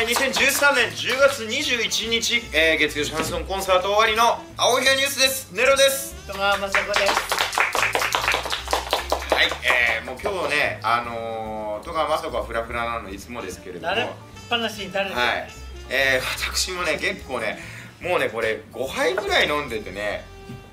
2013年10月21日、月曜シャンソンコンサート終わりの青い部屋ニュースです。ネロです。 戸川雅子です。 はい、もう今日ね、戸川雅子はフラフラなのいつもですけれども、 慣れっぱなしに誰ですか、 はい、私もね、結構ね、もうね、これ5杯ぐらい飲んでてね、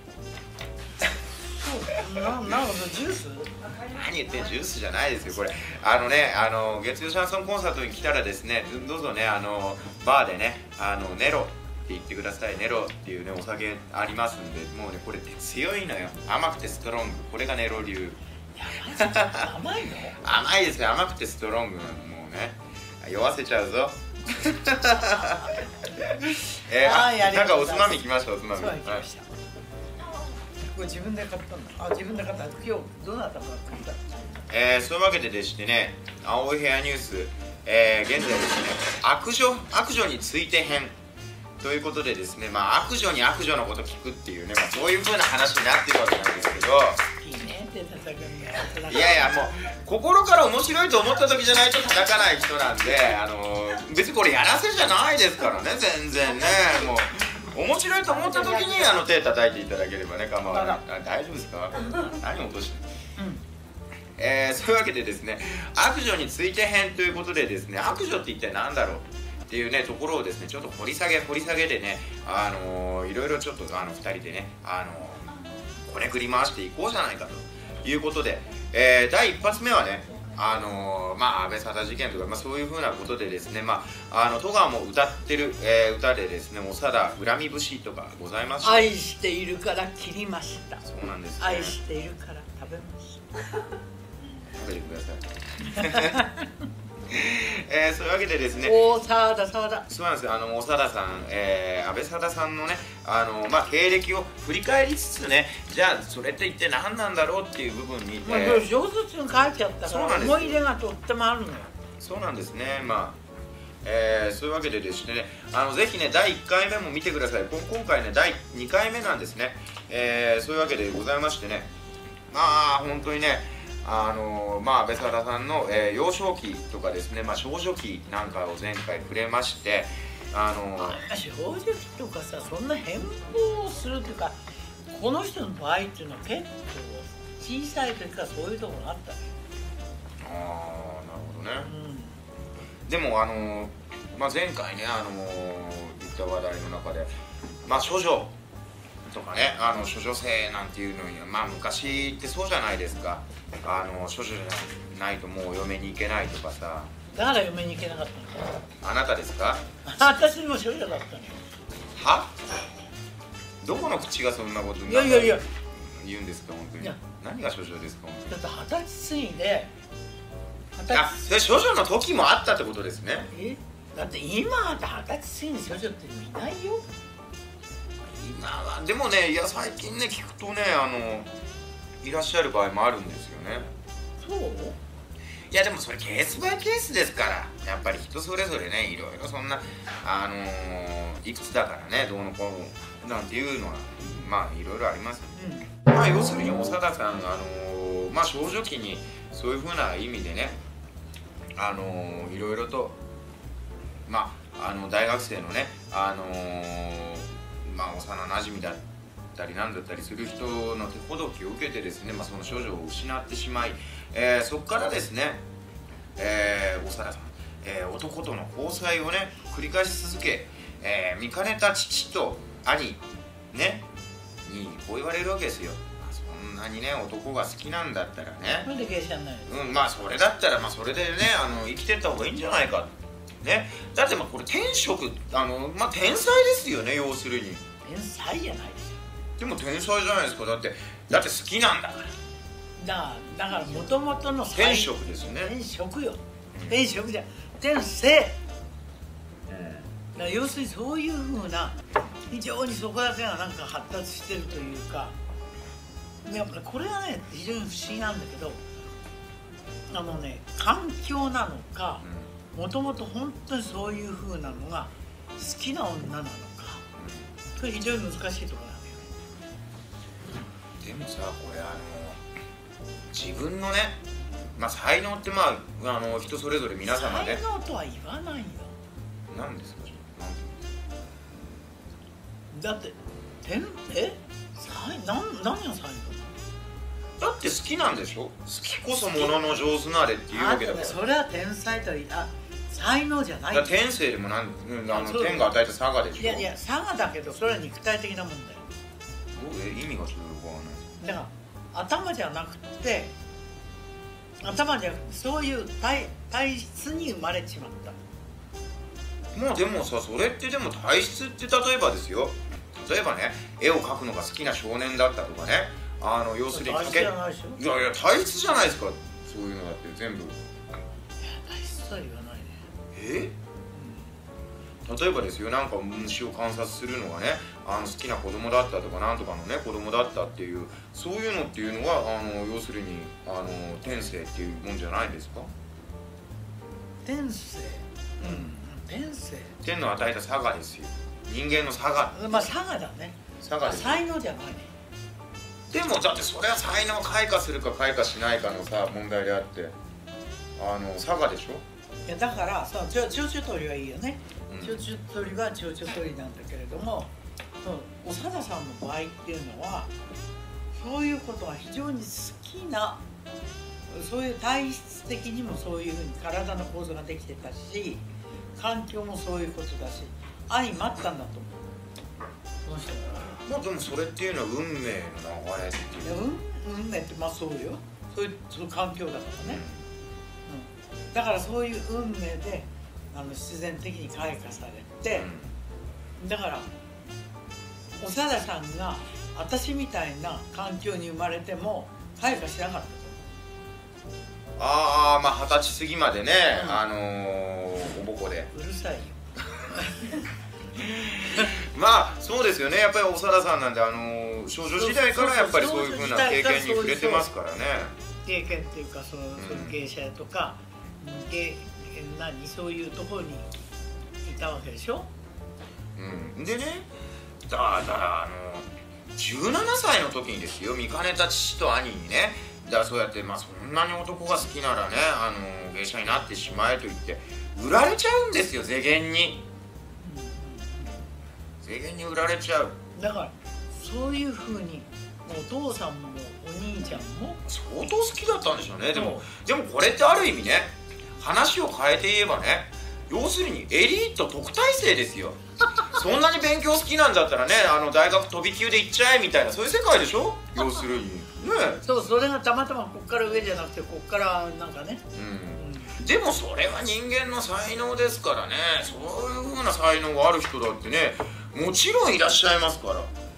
なんかジュース？ 何言ってん、ジュースじゃないですよ、これ。月曜シャンソンコンサートに来たらですね、どうぞね、バーでね、ネロって言ってください。ネロっていうね、お酒ありますんで、もうね、これ強いのよ。甘くてストロング。これがネロ流。 甘いの？ 甘いですよ、甘くてストロング。もうね、酔わせちゃうぞ。なんかおつまみ来ました、おつまみ。はい、 これ自分で買ったんだ。自分で買った。今日どなたが買った？ そういうわけででしてね、青い部屋ニュース、現在ですね、悪女について編ということでですね、悪女に悪女のこと聞くっていうね、そういう風な話になってるわけなんですけど、 いいねって叩くんだよ。 いやいや、もう心から面白いと思った時じゃないと叩かない人なんで、別にこれやらせじゃないですからね、全然ね。もう面白いと思った時に手叩いていただければね、構わない。大丈夫ですか？何落として。そういうわけでですね、悪女について編ということでですね、悪女って一体何だろうっていうねところをですね、ちょっと掘り下げでね、いろいろちょっと2人でね、こねくり回していこうじゃないかということで、第一発目はね、安倍貞事件とか、そういうふうなことでですね、戸川も歌ってる、歌でですね、長田恨み節とかございますし、 愛しているから切りました。 そうなんですね。 愛しているから食べました。 食べてください。そういうわけでですね、 沢田そうなんですよ。長田さん、安倍貞さんのね、経歴を振り返りつつね、じゃあそれって一体何なんだろうっていう部分に、 上手に書いちゃったから思い入れがとってもあるのよ。 そうなんですね。そういうわけでですね、ぜひね、第1回目も見てください。今回ね、第2回目なんですね。そういうわけでございましてね、本当にね、安倍貞さんの、幼少期とかですね、少女期なんかを前回触れまして、 少女期とかさ、そんな変貌するっていうか、この人の場合っていうのは結構小さい時からそういうところがあったね。 なるほどね。でも前回ね、言った話題の中で、処女とかね、処女性なんていうのには、昔ってそうじゃないですか。処女じゃないともう嫁に行けないとかさ。 だから嫁に行けなかったの。 あなたですか？ 私も処女だったのよ。 は？どこの口がそんなこと言うんですか、本当に。何が処女ですか、本当に。 だって20歳過ぎで、 それ処女の時もあったってことですね。 だって今だって20歳過ぎに処女っていないよ。 今はでもね、いや最近ね聞くとね、いらっしゃる場合もあるんですよね。 そう？ いやでもそれケースバイケースですから、やっぱり人それぞれね、いろいろそんな、いくつだからね、どうのこうのなんていうのは、いろいろありますよね。要するに長田さん、少女期にそういうふうな意味でね、いろいろと、大学生のね、幼なじみだったりなんだったりする人の手ほどきを受けてですね、その少女を失ってしまい、そこからですね、長田さん、男との交際をね繰り返し続け、見かねた父と兄ねにこう言われるわけですよ。そんなにね男が好きなんだったらね、 なんで芸者になるの？それだったらそれでね生きてった方がいいんじゃないかね。だってこれ天職、天才ですよね、要するに。 天才じゃないですよ。 でも天才じゃないですか。だって好きなんだから。 だからもともとの天職ですよね。 天職よ。天職じゃ天性。要するにそういうふうな非常にそこだけがなんか発達してるというか、やっぱりこれはね非常に不思議なんだけど、環境なのか、もともと本当にそういうふうなのが好きな女なのか、これ非常に難しいところなのよね。 でもさ、これ自分のね、才能って人それぞれ皆様ね。 才能とは言わないよ。 何ですか？なんだって何が才だって好きなんでしょ。好きこそものの上手なれっていうわけだから。 それは天才と才能じゃない。 天性でも天が与えた差がでしょ。 いや差がだけど、それは肉体的なもんだよ。 意味がちょっとよくわかんない。 だから頭じゃなくて、そういう体質に生まれちまった。 もうでもさ、それってでも体質って例えばですよ、例えばね、絵を描くのが好きな少年だったとかね、要するに体質じゃないでしょ。 いや体質じゃないですか、そういうのだって全部。 いや体質とは言わないね。 例えばですよ、なんか虫を観察するのがね、好きな子供だったとか、なんとかのね子供だったっていう、そういうのっていうのは要するに天性っていうもんじゃないですか。 天性、天性、 天の与えた差がですよ、人間の差が。 まあ差がだね。 差がです。 才能じゃないね。 でもだってそれは才能を開花するか開花しないかのさ問題であって、差がでしょ。 いやだからさ、蝶々取りはいいよね。蝶々取りは蝶々取りなんだけれども、長田さんの場合っていうのはそういうことが非常に好きな、そういう体質的にもそういうふうに体の構造ができてたし、環境もそういうことだし、相まったんだと思う、この人は。 まあでもそれっていうのは運命の流れっていう。 運命ってまあそうよ、そういう環境だからね、だからそういう運命で自然的に開花されて、だから長田さんが私みたいな環境に生まれても開花しなかったと思う。 まあ20歳過ぎまでね、おぼこでうるさいよまあそうですよね。やっぱり長田さんなんで少女時代からやっぱりそういうふうな経験に触れてますからね。 経験っていうか、その芸者とかそういうところにいたわけでしょ。 でね、だから17歳の時にですよ、見かねた父と兄にね、だからそうやって、まあそんなに男が好きならね芸者になってしまえと言って売られちゃうんですよ、世間に。世間に売られちゃう。 だからそういうふうにお父さんもお兄ちゃんも相当好きだったんでしょうね。でもこれってある意味ね、話を変えて言えばね、要するにエリート特待生ですよそんなに勉強好きなんだったらね、大学飛び級で行っちゃえみたいな、そういう世界でしょ要するにね。 そう、それがたまたまこっから上じゃなくてこっからなんかね、 でもそれは人間の才能ですからね。そういう風な才能がある人だってね、もちろんいらっしゃいますから。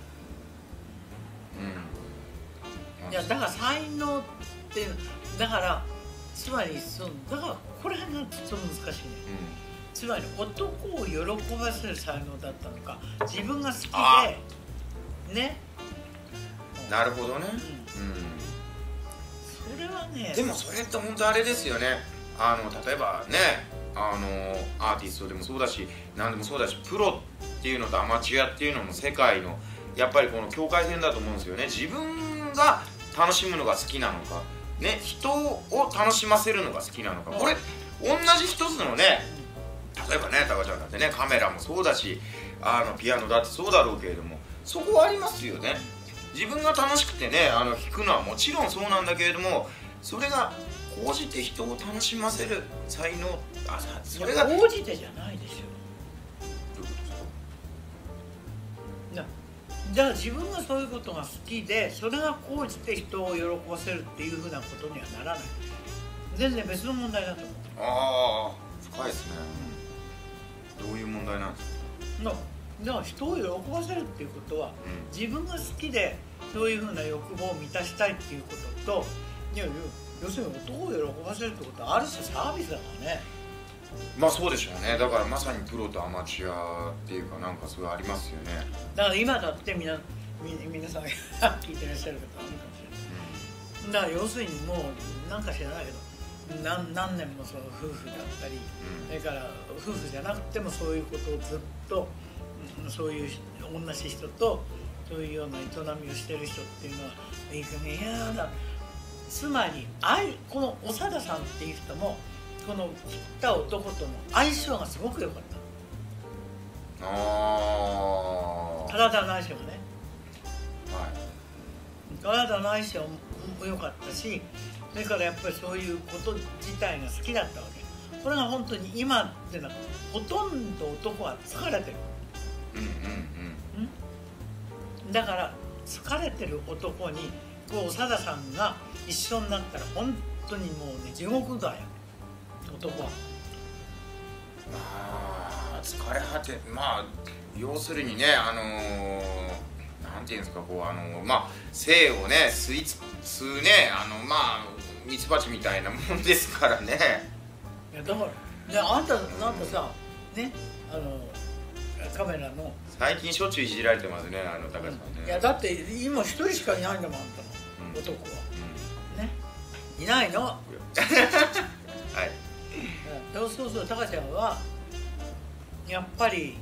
いやだから才能っていう、だからつまりだからこれがちょっと難しいね、つまり男を喜ばせる才能だったのか、自分が好きでね。 なるほどね。 それはね、 でもそれって本当あれですよね。例えばね、アーティストでもそうだし、何でもそうだし、プロっていうのとアマチュアっていうのの世界のやっぱりこの境界線だと思うんですよね。自分が楽しむのが好きなのかね、人を楽しませるのが好きなのか、これ同じ一つのね、例えばね、タカちゃんだってね、カメラもそうだしピアノだってそうだろうけれども、そこはありますよね。自分が楽しくてね弾くのはもちろんそうなんだけれども、それが高じて人を楽しませる才能、それが高じてじゃないでしょ。 どういうことですか？ だから自分がそういうことが好きで、それが高じて人を喜ばせるっていうふうなことにはならない。全然別の問題だと思う。 深いですね。どういう問題なんですか？ だから人を喜ばせるっていうことは、自分が好きでそういうふうな欲望を満たしたいっていうことと、要するに男を喜ばせるってことはある種サービスだからね。 まあそうでしょうね。だからまさにプロとアマチュアっていうか、なんかそれありますよね。 だから今だって皆さんが聞いてらっしゃる方あるかもしれない。だから要するにもうなんか知らないけど、何年もその夫婦だったり、それから夫婦じゃなくてもそういうことをずっとそういう同じ人とそういうような営みをしてる人っていうのはいいかね、いやだ。つまりこの長田さんっていう人もこの切った男との相性がすごく良かった。 ああ、 体の相性がね、 はい、 体の相性も良かったし、それからやっぱりそういうこと自体が好きだったわけ。これが本当に今ってのはほとんど男は疲れてる。だから疲れてる男にこう長田さんが一緒になったら本当にもうね地獄だよ、男は。 まあ疲れ果て、まあ要するにね、なんていうんですか、こうまあ精をね吸うね、まあミツバチみたいなもんですからね。 いやだからであんたなんかさね、カメラの最近しょっちゅういじられてますね、高橋さんね。 いやだって今一人しかいないんだもん、あんたの、男は、ね、いないの。はい。そうそう、高ちゃんはやっぱり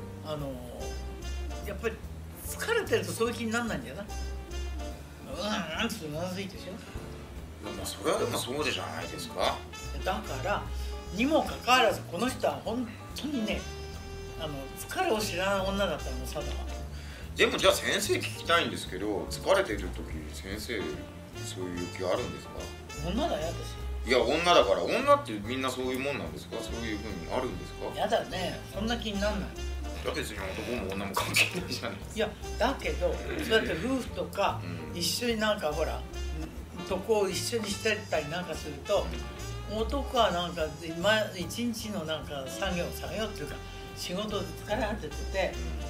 やっぱり疲れてるとそういう気にならないんだよな。なんつうのうなずいてでしょ。 まあそれはでもそうじゃないですか。 だからにもかかわらずこの人は本当にね、疲れを知らない女だったの、佐田は。 でもじゃあ先生聞きたいんですけど、疲れてる時先生そういう欲求あるんですか？ 女だよ、 私。いや女だから、女ってみんなそういうもんなんですか？そういう風にあるんですか？ やだね、そんな気になんない。 だって別に男も女も関係ないじゃないですか。 いやだけどそうやって夫婦とか一緒になんかほらとこを一緒にしてたりなんかすると、男はなんか一日のなんか作業っていうか仕事で疲れ果ててて、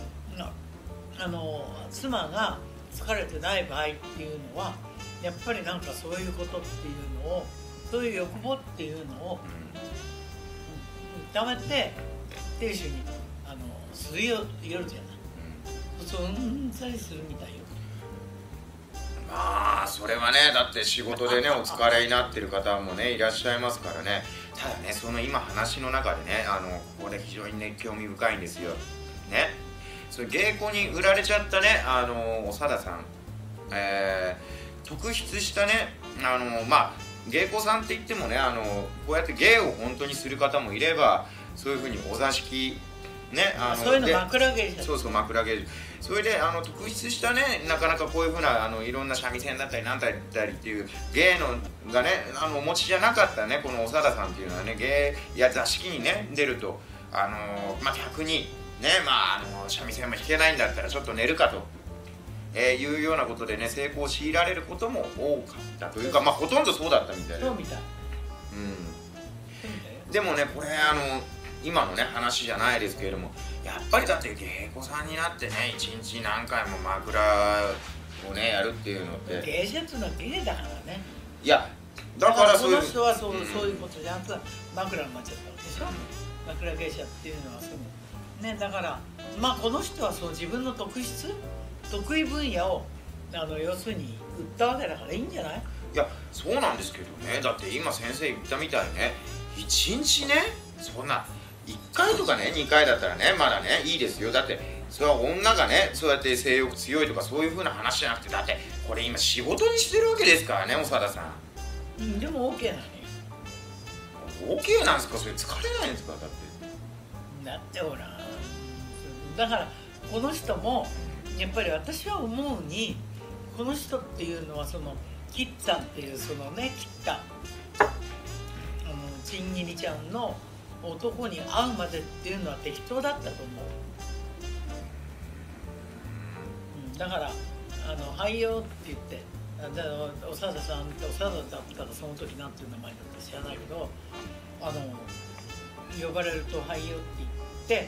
妻が疲れてない場合っていうのはやっぱりなんかそういうことっていうのを、そういう欲望っていうのを溜めて亭主に吸い寄るじゃない。そううんざりするみたいよ。 まあそれはね、だって仕事でねお疲れになってる方もねいらっしゃいますからね。ただね、その今話の中でね、ここで非常にね興味深いんですよね。それ芸妓に売られちゃったね、長田さん、特筆したね、まあ芸妓さんって言ってもね、こうやって芸を本当にする方もいれば、そういうふうにお座敷ね、 そういうの枕芸者。 そうそう、枕芸者。それで特筆したね、なかなかこういうふうないろんな三味線だったりなんだったりっていう芸のがねお持ちじゃなかったね、この長田さんっていうのはね、芸や座敷にね出るとまあ逆にね、まあ三味線も弾けないんだったらちょっと寝るかと、いうようなことでね成功を強いられることも多かったというか、まあほとんどそうだったみたいで。 そうみたい。 でもね、これ今のね話じゃないですけれども、やっぱりだって芸妓さんになってね一日何回も枕をねやるっていうのって、 芸者っていうのは芸だからね。 いやだからそういう、 この人はそういうことじゃなくて枕になっちゃったわけでしょ。枕芸者っていうのはそうね。だからまあこの人はそう自分の得意分野を要するに売ったわけだからいいんじゃない？ いやそうなんですけどね、だって今先生言ったみたいにね、1日ねそんな1回とかね2回だったらねまだねいいですよ。だってそれは女がねそうやって性欲強いとかそういう風な話じゃなくて、だってこれ今仕事にしてるわけですからね、長田さん。 でも OK なのよ。 OK なんですか？それ疲れないんですか？ だってほら、だからこの人もやっぱり私は思うに、この人っていうのはそのキッタっていうそのねキッタちんぎりちゃんの男に会うまでっていうのは適当だったと思う。だからはいよって言って、おさださんっておさだだったらその時なんていう名前だったか知らないけど、呼ばれるとはいよって言って、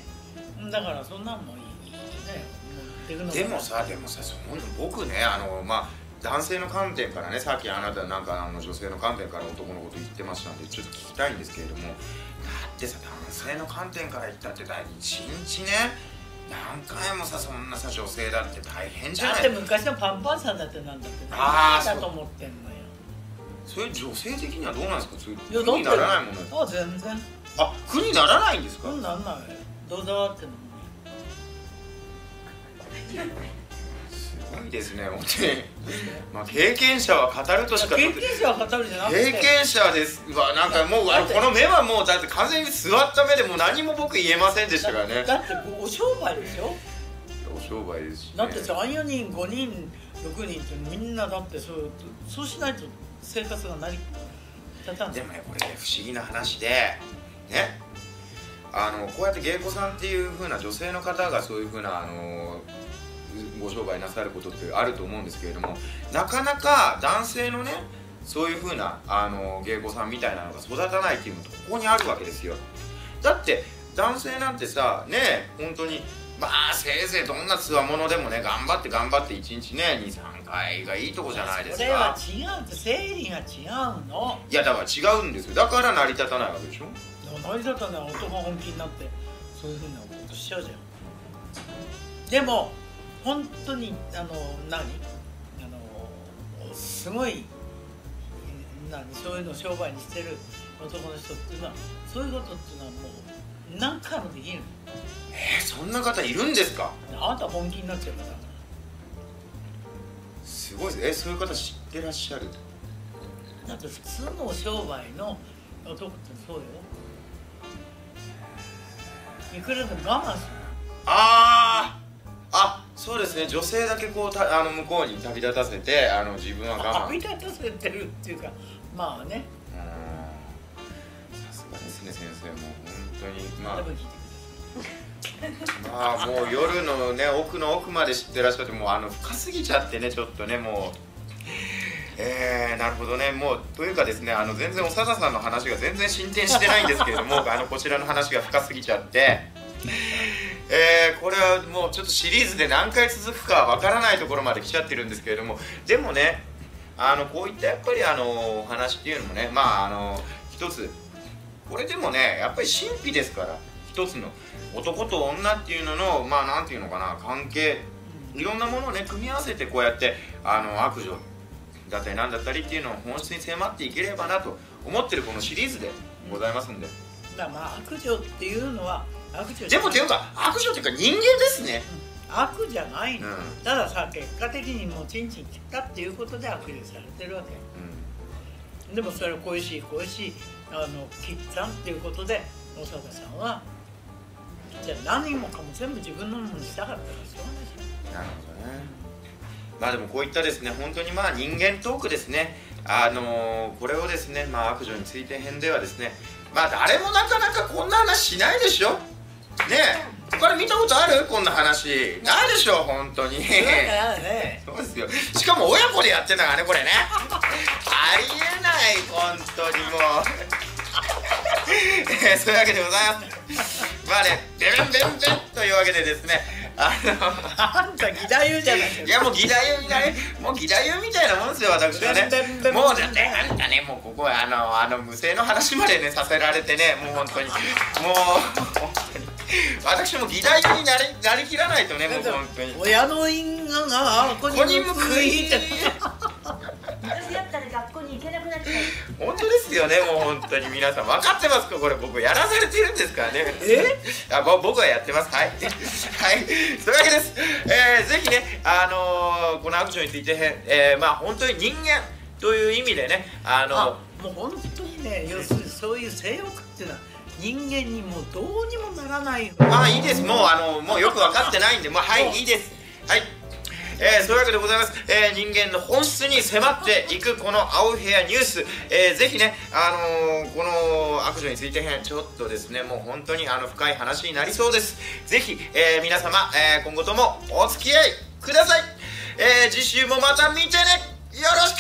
だからそんなんもいいね。 でもさ僕ねまあ男性の観点からね、さっきあなたなんか女性の観点から男のこと言ってましたんでちょっと聞きたいんですけれども、だってさ男性の観点から言ったって一日ね何回もさそんなさ女性だって大変じゃない。 だって昔のパンパンさんだってなんだって何だと思ってんのよ。 それ女性的にはどうなんですか？それ苦ににならないもの？ 全然苦にならないんですか？ なんないどうだってのすごいですね本当に。まあ経験者は語るとしか。 経験者は語るじゃなくて、 経験者ですわ。なんかもうこの目はもうだって完全に座った目でもう何も僕言えませんでしたからね。 だってお商売でしょ。 お商売ですし、ね、 だって3、4人5人6人ってみんなだってそうしないと生活が成り立たん。 でもねこれね不思議な話でね、こうやって芸妓さんっていう風な女性の方がそういう風なご商売なさることってあると思うんですけれども、なかなか男性のねそういう風な芸妓さんみたいなのが育たないっていうのとここにあるわけですよ。だって男性なんてさね本当にまあせいぜいどんなつわものでもね頑張って1日ね 2,3 回がいいとこじゃないですか。 それは違うって生理が違うの。 いやだから違うんですよ。だから成り立たないわけでしょ。 成り立たない。男が本気になってそういうふうなことしちゃうじゃん。でも本当にすごいそういうのを商売にしてる男の人っていうのはそういうことっていうのはもう何回もできる。 そんな方いるんですか。 あなた本気になっちゃうから。 すごいです。そういう方知ってらっしゃる。 だって普通の商売の男ってそうよ。いくらでも我慢する。 そうですね。女性だけこう向こうに旅立たせて自分は我慢。 旅立たせてるっていうかまあね。 さすがですね先生も本当にまあ。 まあもう夜のね奥の奥まで知ってらっしゃってもう深すぎちゃってねちょっとねもうなるほどね。もうというかですね全然長田さんの話が全然進展してないんですけれどもこちらの話が深すぎちゃってこれはもうちょっとシリーズで何回続くかわからないところまで来ちゃってるんですけれども、でもねこういったやっぱりお話っていうのもねまあ一つこれでもねやっぱり神秘ですから、一つの男と女っていうののまあなんていうのかな関係いろんなものをね組み合わせてこうやって悪女だったりなんだったりっていうのを本質に迫っていければなと思ってるこのシリーズでございますんで。 だからまあ悪女っていうのは悪女でもっていうか悪女っていうか人間ですね。 悪じゃないの、たださ結果的にもうチンチン切ったっていうことで悪女されてるわけ、でもそれを恋しい切ったっていうことで長田さんはじゃあ何もかも全部自分のものにしたかったらしょうがないし。 なるほどね。まあでもこういったですね本当にまあ人間トークですねこれをですねまあ悪女について編ではですねまあ誰もなかなかこんな話しないでしょねえ。これ見たことあるこんな話ないでしょ本当に。そうですよ。しかも親子でやってたからねこれねありえない本当にもうそういうわけでございます。まあねベンベンベンというわけでですねあんた義太夫じゃないですか。 いやもう義太夫みたいなもんですよ私はね。もうだってあんたねもうここは無声の話までねさせられてねもう本当にもう本当に私も義太夫になりきらないとねもう本当に親の因果が子に報いって私だったら学校に行けなくなっちゃう。 本当ですよねもう本当に皆さん分かってますかこれ僕やらされてるんですからね。僕はやってますはいはいそういうわけです。ぜひねこの悪女についてまあ本当に人間という意味でねもう本当にね要するにそういう性欲っていうのは人間にもうどうにもならない。 いいですもうよく分かってないんでもうはいいいですはい。そういうわけでございます。人間の本質に迫っていくこの青い部屋ニュース、ぜひね、この悪女について編ちょっとですねもう本当に深い話になりそうです。ぜひ、皆様、今後ともお付き合いください。次週もまた見てねよろしく。